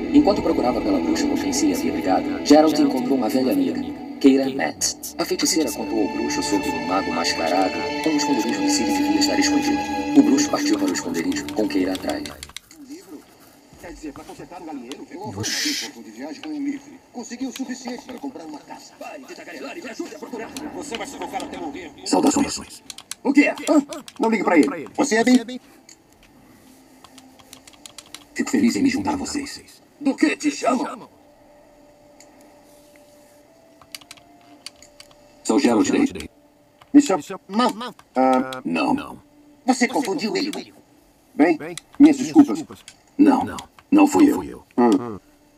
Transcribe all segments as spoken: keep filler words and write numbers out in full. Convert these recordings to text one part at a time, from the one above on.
Enquanto procurava pela bruxa com quem se havia brigado, Geralt encontrou uma velha amiga, Keira Matt. A feiticeira contou ao bruxo sobre um mago mascarado com o esconderijo de Ciri devia estar escondido. O bruxo partiu para o esconderijo, com Keira atrás. Quer dizer, para consertar um galinheiro, eu vou de viagem com um livre. Consegui o suficiente para comprar uma casa. Pare de tagarelar e me ajude a procurar. Você vai se focar até morrer. Saudações. O que é? Ah, não ligue para ele. Você é bem... Fico feliz em me juntar a vocês. Do que te chamam? Sou Geralt Day. Me chama... Não. Ah, Não. você confundiu ele. Bem, minhas desculpas. Não. Não fui eu. Hum.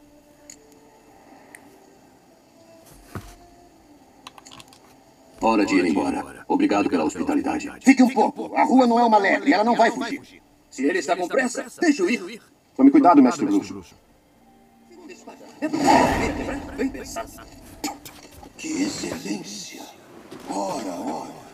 Hora de ir embora. Obrigado pela hospitalidade. Fique um pouco. A rua não é uma lebre e ela não vai fugir. Se ele está com pressa, deixe-o ir. Tome cuidado, mestre bruxo. Que excelência. Ora, ora.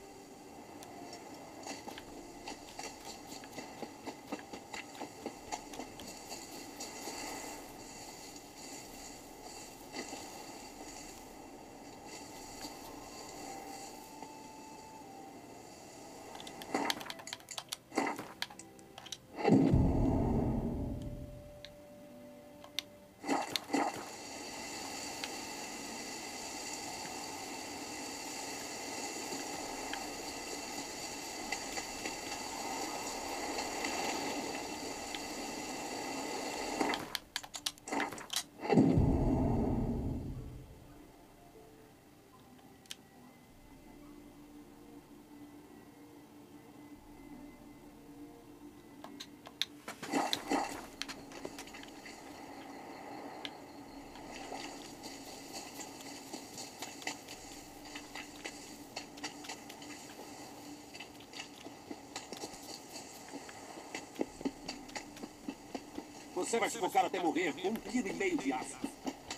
Você vai se focar até morrer com um quilo e meio de ácido.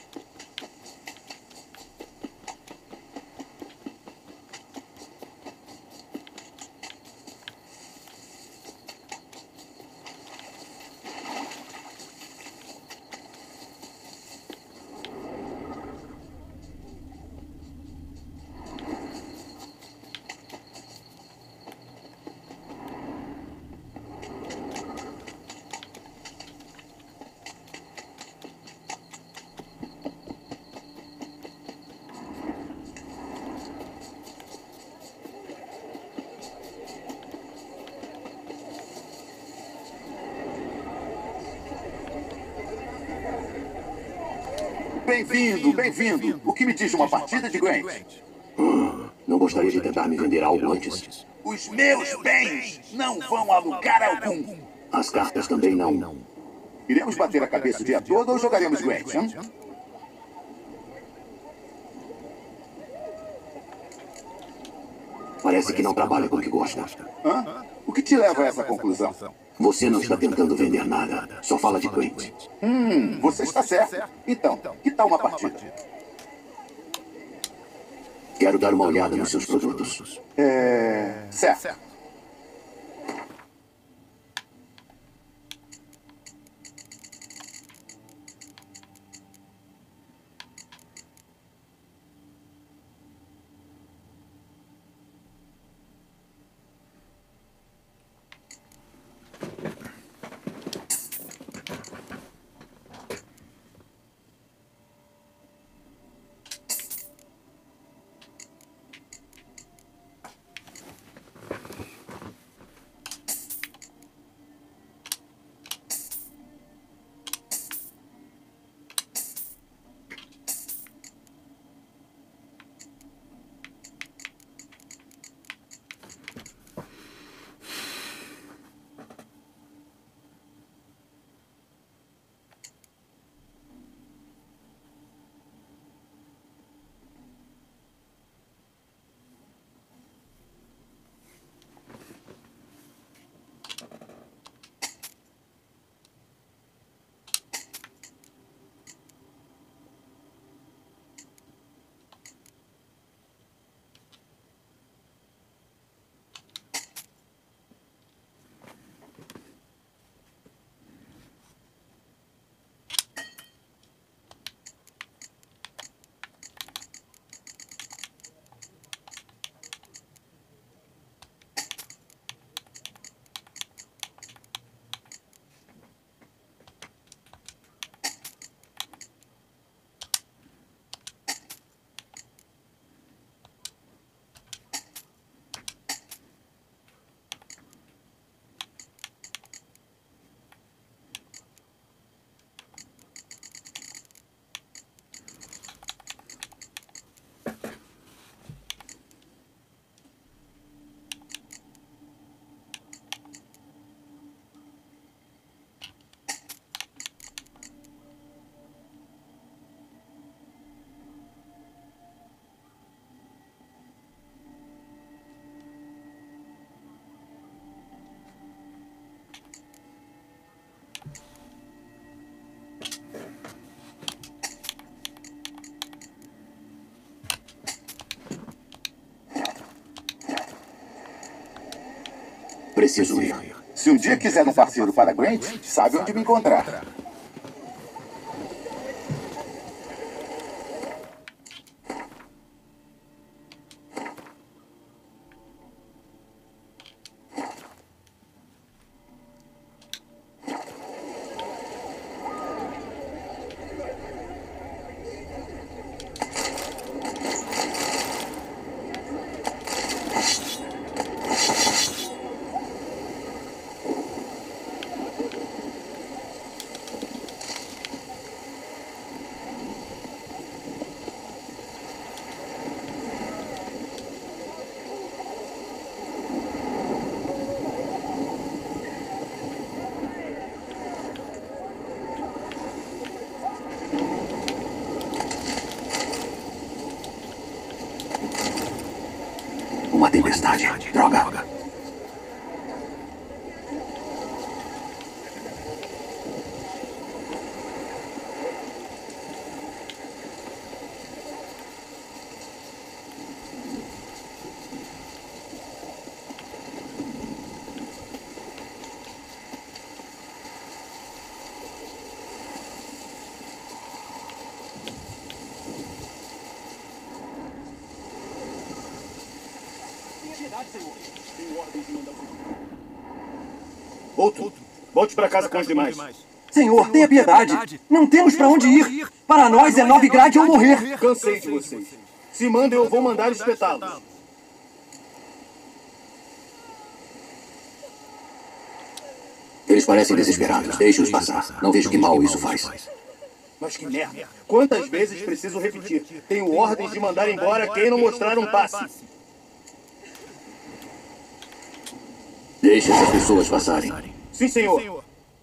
Bem-vindo, bem-vindo. O que me diz de uma partida de Gwent? Hum, não gostaria de tentar me vender algo antes? Os meus bens não vão a lugar algum. As cartas também não. Iremos bater a cabeça o dia todo ou jogaremos Gwent, hein? Parece que não trabalha com o que gosta. Hã? O que te leva a essa conclusão? Você não está tentando vender nada. Só fala de Gwent. Hum, você está certo. Então, que tal uma partida? Quero dar uma olhada nos seus produtos. É... certo. Preciso ir. Se um dia quiser um parceiro para Grant, sabe onde me encontrar. Uma tempestade. Droga. Outro. Volte para casa com os demais. Senhor, tenha piedade. Não temos para onde ir. Para nós é Novigrad ou morrer. Cansei de vocês. Se mandam, eu vou mandar espetá-los. Eles parecem desesperados. Deixe-os passar. Não vejo que mal isso faz. Mas que merda. Quantas vezes preciso repetir? Tenho ordens de mandar embora quem não mostrar um passe. Deixe essas pessoas passarem. Sim, senhor.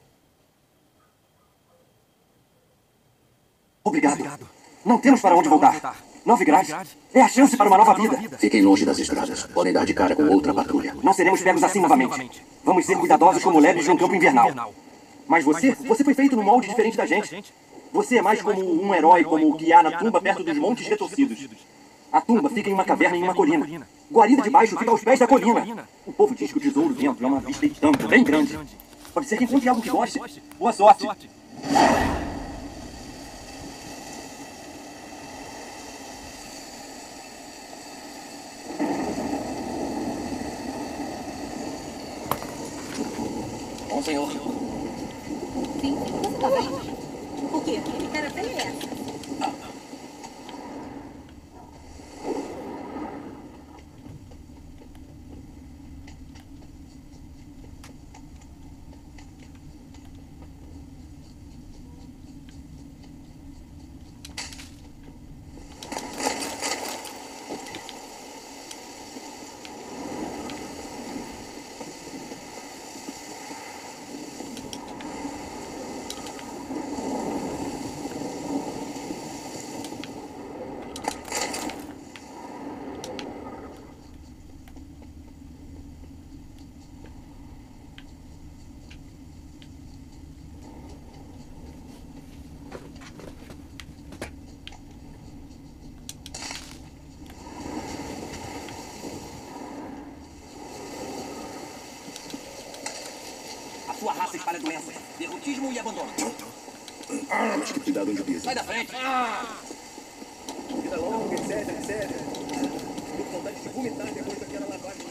Obrigado. Não temos para onde voltar. Novigrad é a chance para uma nova vida. Fiquem longe das estradas. Podem dar de cara com outra patrulha. Não seremos pegos assim novamente. Vamos ser cuidadosos como leves num campo invernal. Mas você, você foi feito num molde diferente da gente. Você é mais como um herói, como o que há na tumba perto dos montes retorcidos. A tumba fica em uma caverna em uma colina. Guarida de baixo fica aos pés da colina. O povo diz que o tesouro dentro é uma vista de tampo bem grande. Pode ser que encontre algo que goste. Boa sorte. Bom, senhor. Sim, você tá bem? O quê? Que cara feia é essa? Sua raça espalha doenças, derrotismo e abandono. Mas que cuidado onde pisa. Sai da frente. Vida longa, etc, etcétera. Tô com vontade de vomitar depois daquela lavagem.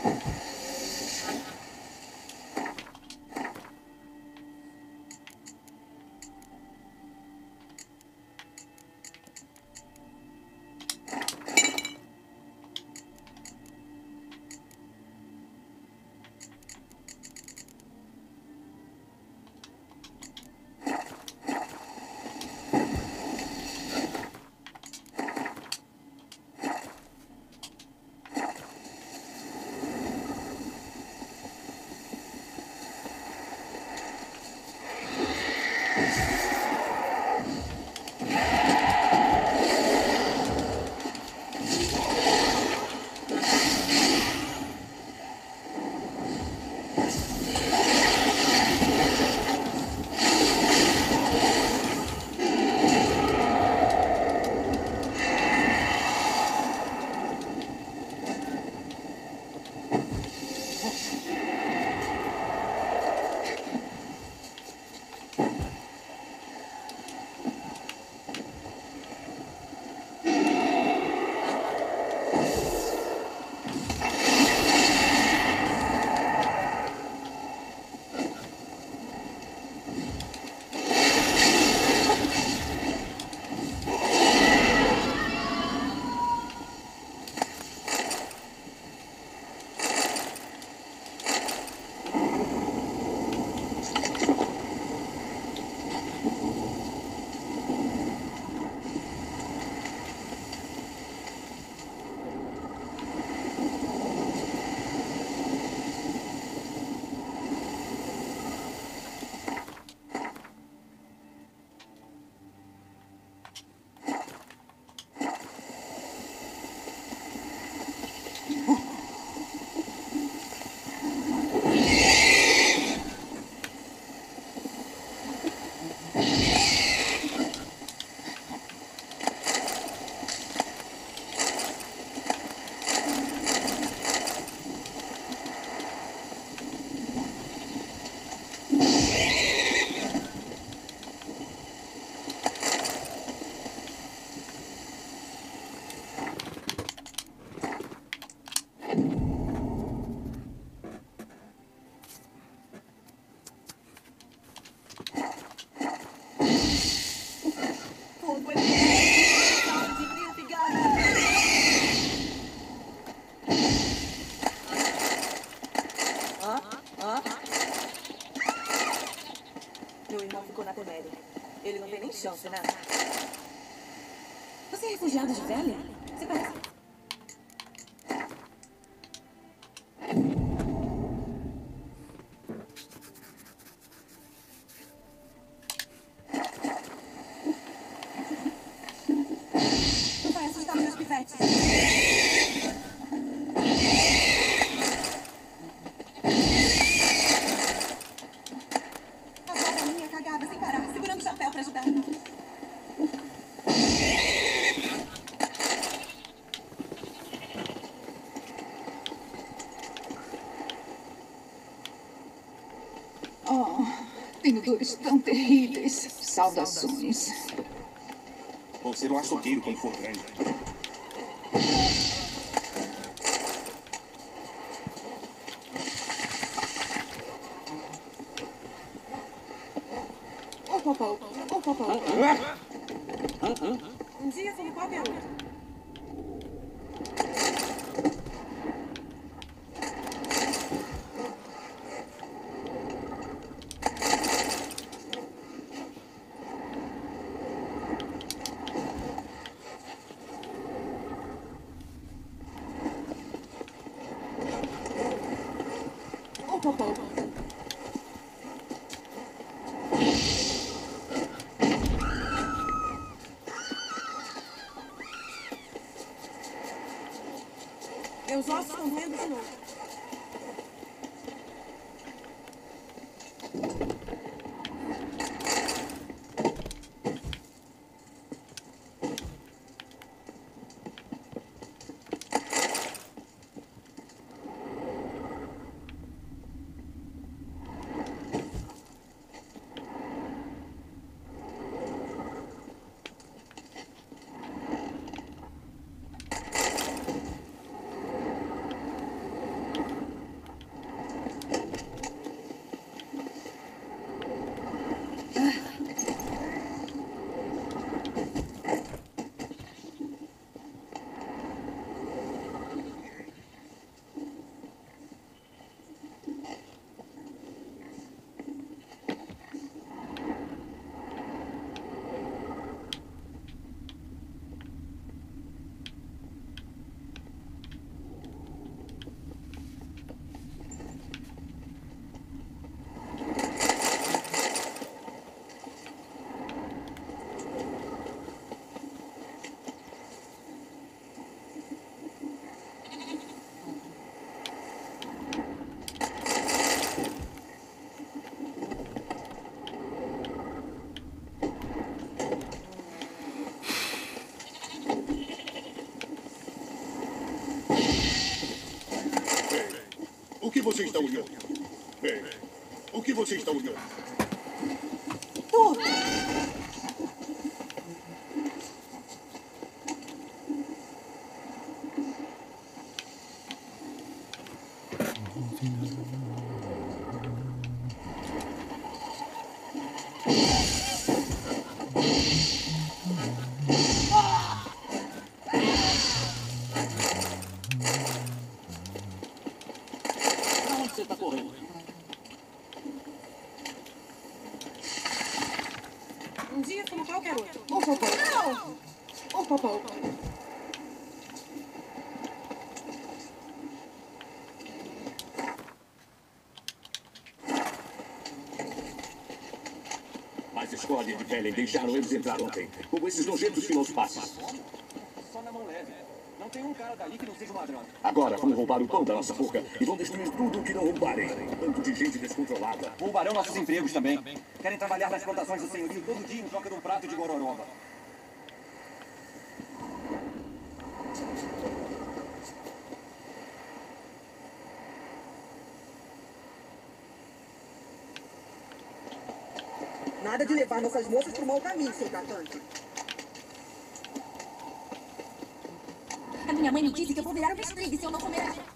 Meu irmão ficou na Teméria. Ele não tem nem chance, né? Você é refugiado de velha? Você parece... Não vai assustar meus pivetes. Sem parar, segurando o chapéu para ajudar. Oh, tenho dores tão terríveis. Saudações. Vou ser um açougueiro quando for grande. Oh, papai. Oh, papai. Um dia como qualquer outro. Oh, papai. Meus ossos estão doendo de novo. O que você está olhando? Bem, o que você está olhando? Tudo. Você está correndo. Um dia como qualquer outro. Ô, Popó. Não! Ô, Popó. Mas escolhe de Belen deixaram eles entrar ontem. Como esses nojentos que nos passam. Só na mão leve. Não tem um cara dali que não seja um ladrão. Agora vão roubar o pão da nossa boca e vão destruir tudo o que não roubarem. Tanto de gente descontrolada. Roubarão nossos empregos também. Querem trabalhar nas plantações do senhorio todo dia em troca de um prato de gororoba. Nada de levar nossas moças pro mau caminho, seu tratante. A minha mãe me disse que eu vou virar um estrigue se eu não comer a gente.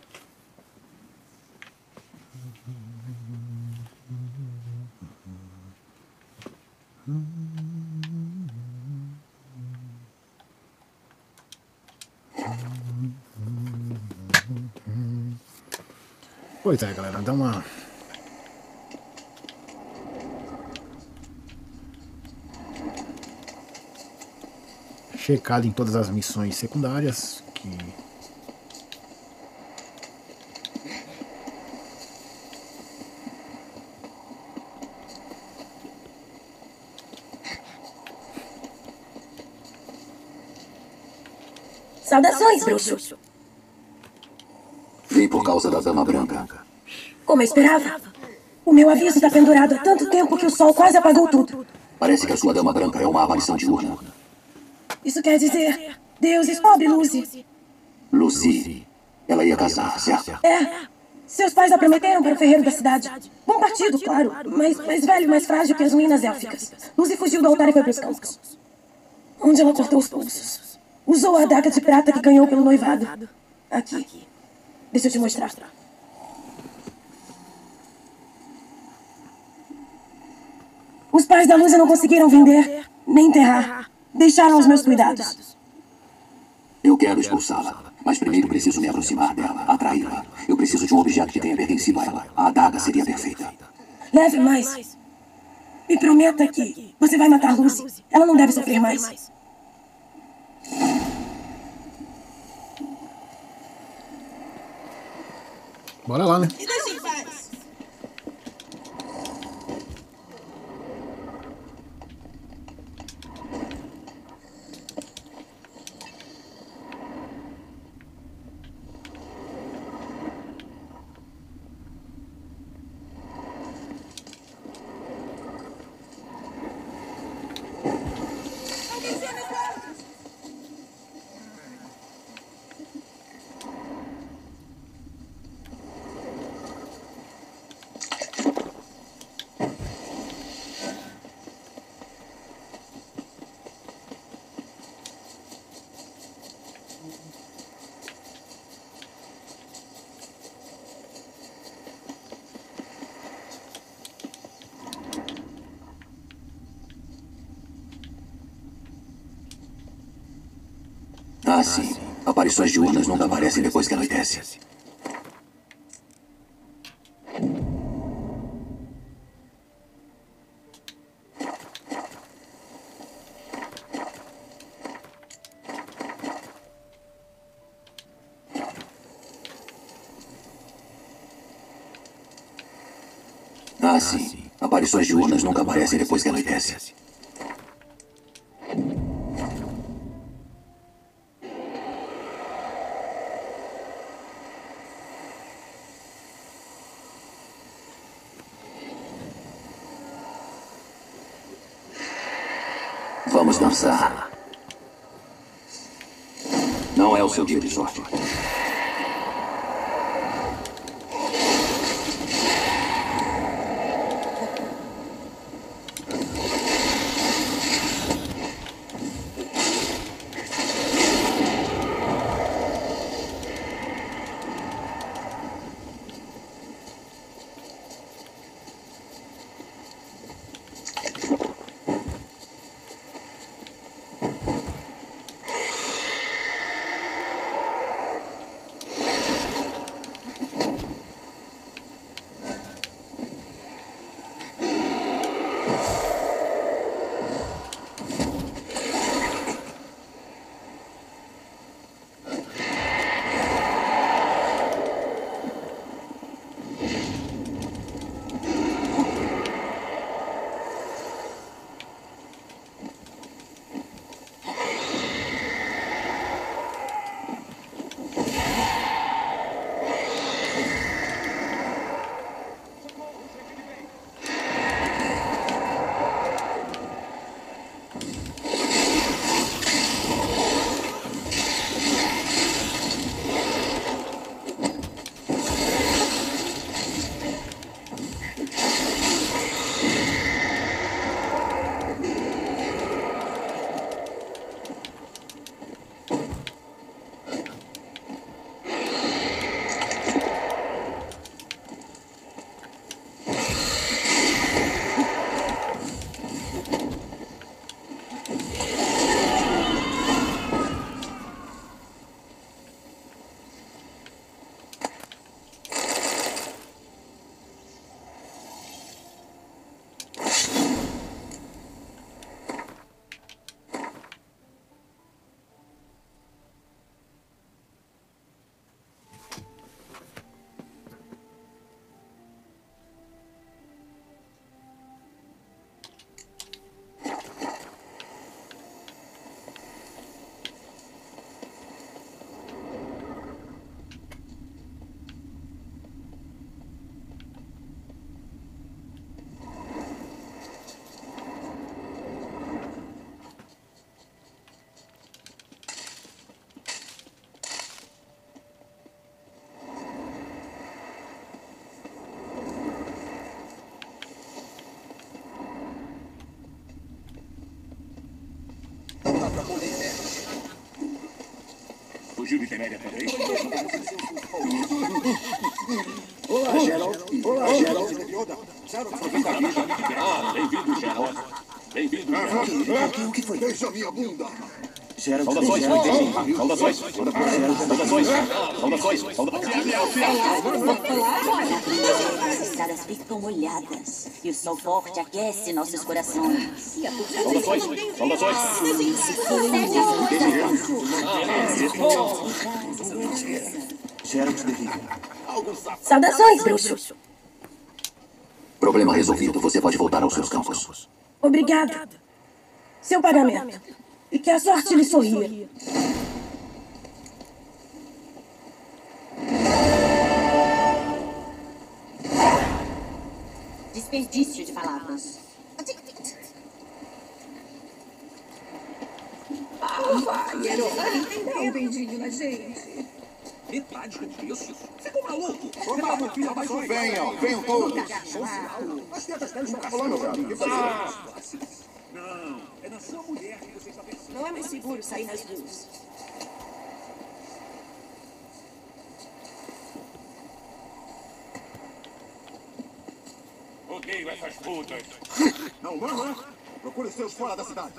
Pois é, galera, dá uma checada em todas as missões secundárias que Saudações, bruxo. Vim por causa da Dama Branca. Como eu esperava. O meu aviso está pendurado há tanto tempo que o sol quase apagou tudo. Parece que a sua Dama Branca é uma aparição diurna. Isso quer dizer, deuses, pobre Lucy. Lucy. Ela ia casar, certo? É. Seus pais a prometeram para o ferreiro da cidade. Bom partido, claro, mas mais velho e mais frágil que as ruínas élficas. Lucy fugiu do altar e foi para os campos, onde ela cortou os pulsos. Usou a adaga de prata que ganhou pelo noivado. Aqui. Deixa eu te mostrar. Os pais da Lucy não conseguiram vender, nem enterrar. Deixaram aos meus cuidados. Eu quero expulsá-la, mas primeiro preciso me aproximar dela, atraí-la. Eu preciso de um objeto que tenha pertencido a ela. A adaga seria perfeita. Leve mais. Me prometa que você vai matar Lucy. Ela não deve sofrer mais. Bora lá, né? Me deixa em paz. Alguém chama os guardas. Ah, sim. Aparições diurnas nunca aparecem depois que anoitece. Ah, sim. Aparições diurnas nunca aparecem depois que anoitece. Vamos dançar. Não é o seu dia de sorte. Fugiu de Teméria também? Olá, Gerald. Olá, Gerald. Ah, bem-vindo, Gerald. Bem-vindo, Gerald. O que foi? Deixa minha bunda. Gerald. Saudações, saudações, saudações, saudações, saudações. As estradas ficam molhadas e o sol forte aquece nossos corações. Saudações, saudações. Gerald Devine. Saudações, bruxo. Problema resolvido. Você pode voltar aos seus campos. Obrigada. Seu pagamento. E que a sorte lhe sorria. Desperdício de palavras. Ah, vai, herói. Dá um beijinho na gente. Metade do preço? Ficou maluco? Formado, filha da mãe. Venham, venham todos. As tetas deles estão falando, meu amigo. Não, é na sua mulher que você está pensando. Não é mais seguro sair nas ruas. Odeio essas putas. Não, não, não. Procure os seus fora da cidade.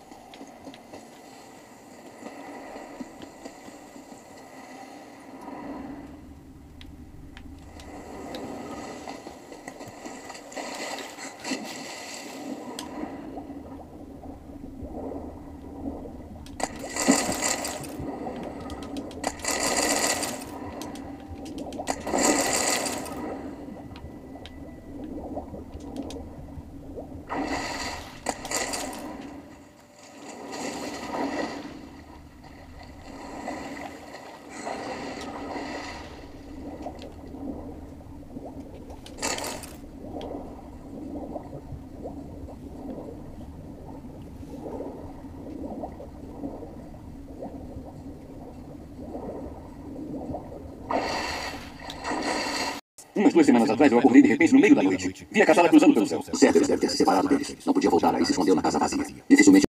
Umas duas semanas atrás eu acordei de repente no meio da noite. Vi a casada cruzando pelo céu. Certo, eles devem ter se separado deles. Não podia voltar, aí se escondeu na casa vazia. Dificilmente